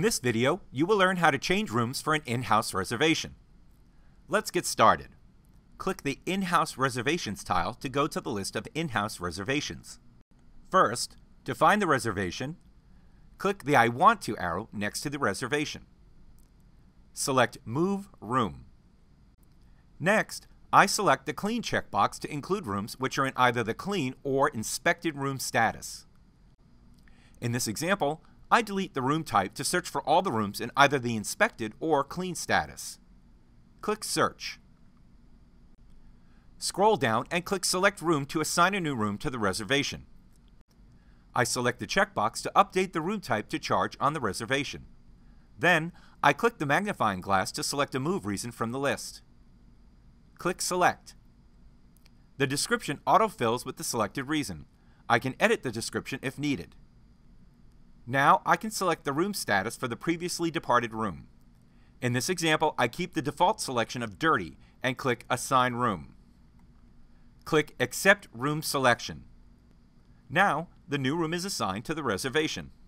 this video, you will learn how to change rooms for an in-house reservation. Let's get started. Click the In-House Reservations tile to go to the list of in-house reservations. First, to find the reservation, click the I Want To arrow next to the reservation. Select Move Room. Next, I select the Clean checkbox to include rooms which are in either the clean or inspected room status. In this example, I delete the room type to search for all the rooms in either the inspected or clean status. Click Search. Scroll down and click Select Room to assign a new room to the reservation. I select the checkbox to update the room type to charge on the reservation. Then, I click the magnifying glass to select a move reason from the list. Click Select. The description autofills with the selected reason. I can edit the description if needed. Now I can select the room status for the previously departed room. In this example, I keep the default selection of Dirty and click Assign Room. Click Accept Room Selection. Now, the new room is assigned to the reservation.